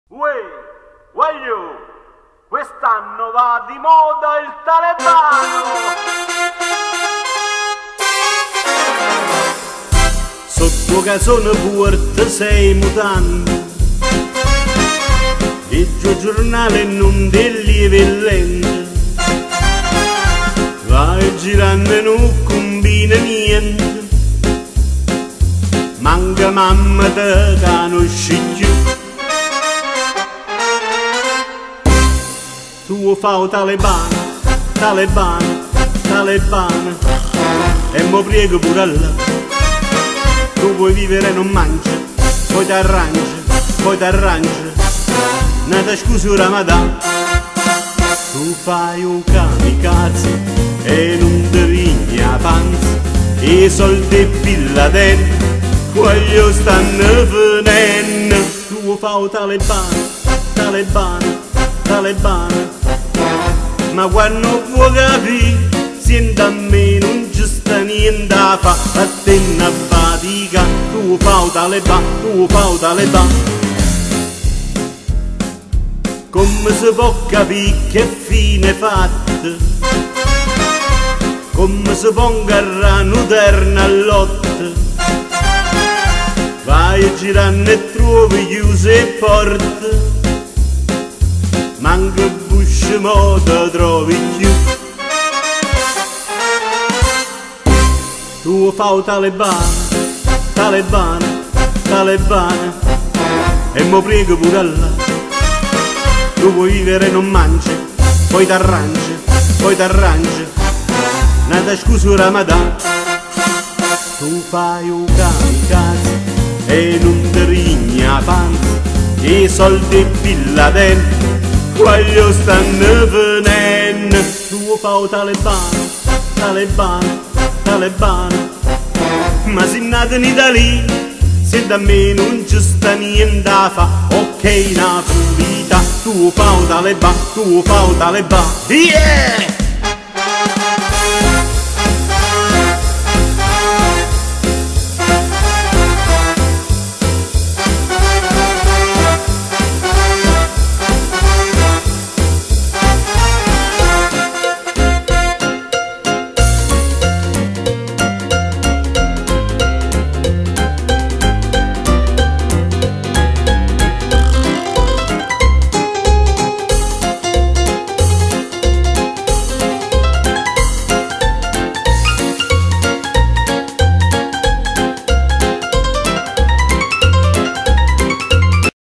Uè, voglio, quest'anno va di moda il talebano. Sotto casone porta sei mutande, leggo giornale non degli evellenti, vai girando e non combina niente, manca mamma te conosci più. Tu fai talebano, talebano, talebano, e mo prego pure là. Tu vuoi vivere e non mangi, poi t'arrangi, nata scusa Ramadan. Tu fai un kamikaze e non ti rigna panza, i soldi pilla dentro, quelli stanno venendo. Tu fai talebano, talebano, talebano, ma quando vuoi capire, senti a me non ci sta niente a fa, a te una fatica, tu fai talebano, tu fai talebano. Come si può capire che fine fatta, come si può ingarrare un'eterna lotta, vai girando e trovi chiuse porte, manca busce mo te trovi più. Tu fai talebano, talebano, talebano, e mo prego pure là. Tu vuoi vivere e non mangi, poi t'arrangi, nata scusa Ramadan. Tu fai un kamikaze e non ti rigna panza, i soldi pilla dentro, quelli stanno venendo. Tu fai talebano, talebano, talebano, ma sei nato in Italia, se da me non ci sta niente a fa, ok Napolita, tu fai talebano, tu fai talebano, yeah!